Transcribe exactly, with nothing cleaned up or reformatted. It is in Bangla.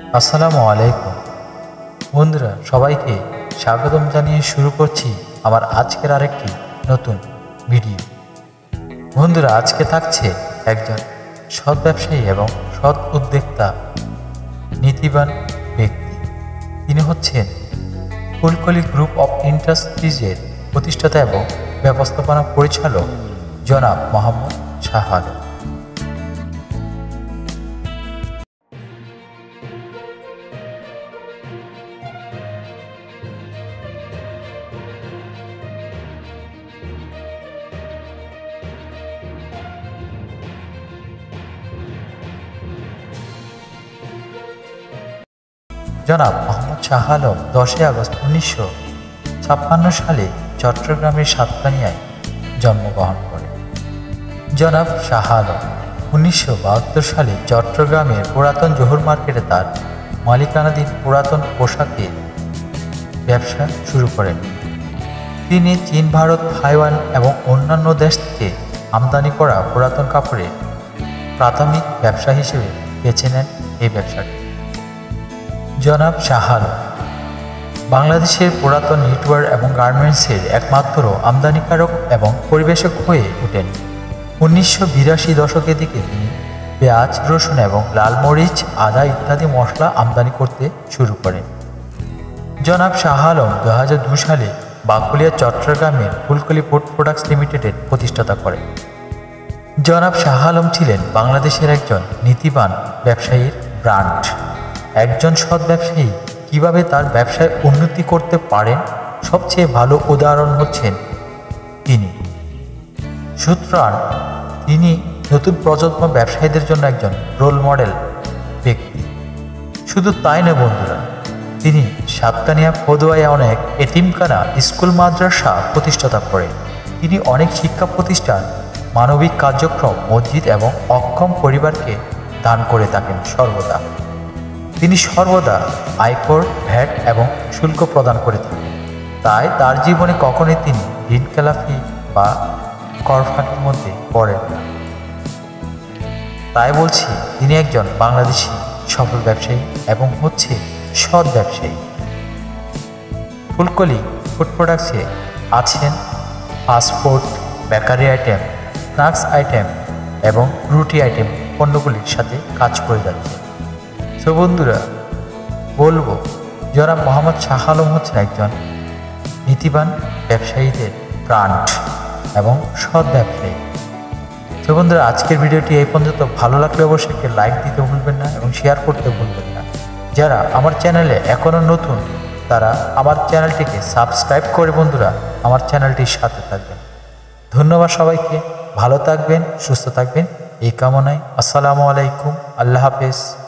আসসালামু আলাইকুম বন্ধুরা, সবাইকে স্বাগতম জানিয়ে শুরু করছি আমার আজকের আরেকটি নতুন ভিডিও। বন্ধুরা, আজকে থাকছে একজন সৎ ব্যবসায়ী এবং সৎ উদ্যোক্তা, নীতিবান ব্যক্তি। তিনি হচ্ছেন ফুলকলি গ্রুপ অফ ইন্ডাস্ট্রিজের প্রতিষ্ঠাতা এবং ব্যবস্থাপনা পরিচালক জনাব মোহাম্মদ শাহ আলম। জনাব মোহাম্মদ শাহ আলম দশই আগস্ট উনিশশো ছাপ্পান্ন সালে চট্টগ্রামের সাতকানিয়ায় জন্মগ্রহণ করেন। জনাব শাহ আলম উনিশশো বাহাত্তর সালে চট্টগ্রামের পুরাতন জহুর মার্কেটে তার মালিকানাধীন পুরাতন পোশাকের ব্যবসা শুরু করেন। তিনি চীন, ভারত, তাইওয়ান এবং অন্যান্য দেশ থেকে আমদানি করা পুরাতন কাপড়ের প্রাথমিক ব্যবসা হিসেবে বেছে নেন এই ব্যবসাটি। জনাব শাহ আলম বাংলাদেশের পুরাতন নিটওয়ার এবং গার্মেন্টসের একমাত্র আমদানিকারক এবং পরিবেশক হয়ে ওঠেন। উনিশশো বিরাশি দশকের দিকে তিনি পেঁয়াজ, রসুন এবং লাল মরিচ, আদা ইত্যাদি মশলা আমদানি করতে শুরু করেন। জনাব শাহ আলম দু হাজার দুই সালে বাকুলিয়া চট্টগ্রামের ফুলকলি ফুড প্রোডাক্টস লিমিটেডের প্রতিষ্ঠাতা করেন। জনাব শাহ আলম ছিলেন বাংলাদেশের একজন নীতিবান ব্যবসায়ীর ব্র্যান্ড। একজন সৎ ব্যবসায়ী কিভাবে তার ব্যবসায় উন্নতি করতে পারেন, সবচেয়ে ভালো উদাহরণ হচ্ছেন তিনি। সুতরাং তিনি নতুন প্রজন্ম ব্যবসায়ীদের জন্য একজন রোল মডেল ব্যক্তি। শুধু তাই নয় বন্ধুরা, তিনি সাতকানিয়া পদুয়ায় অনেক এতিমখানা, স্কুল, মাদ্রাসা প্রতিষ্ঠাতা করেন। তিনি অনেক শিক্ষা প্রতিষ্ঠান, মানবিক কার্যক্রম, মসজিদ এবং অক্ষম পরিবারকে দান করে থাকেন সর্বদা। তিনি সর্বদা আয়কর, ভ্যাট এবং শুল্ক প্রদান করে থাকেন। তাই তার জীবনে কখনোই তিনি ঋণখেলাপি বা কর ফাঁকির মধ্যে পড়েন না। তাই বলছি, তিনি একজন বাংলাদেশি সফল ব্যবসায়ী এবং হচ্ছে সৎ ব্যবসায়ী। ফুলকলি ফুড প্রোডাক্টসে আছেন fast food, bakery item, snacks item এবং রুটি আইটেম পণ্যগুলির সাথে কাজ করে যাচ্ছে। তো বন্ধুরা, বলবো জনাব মোহাম্মদ শাহ আলম হচ্ছেন একজন নীতিবান ব্যবসায়ীদের প্রাণ এবং সৎ ব্যবসায়ী। তো বন্ধুরা, আজকের ভিডিওটি এই পর্যন্ত। ভালো লাগলে অবশ্যই একটি লাইক দিতে ভুলবেন না এবং শেয়ার করতে ভুলবেন না। যারা আমার চ্যানেলে এখনও নতুন, তারা আমার চ্যানেলটিকে সাবস্ক্রাইব করে বন্ধুরা আমার চ্যানেলটির সাথে থাকবেন। ধন্যবাদ সবাইকে। ভালো থাকবেন, সুস্থ থাকবেন এই কামনায়। আসসালামু আলাইকুম, আল্লাহ হাফেজ।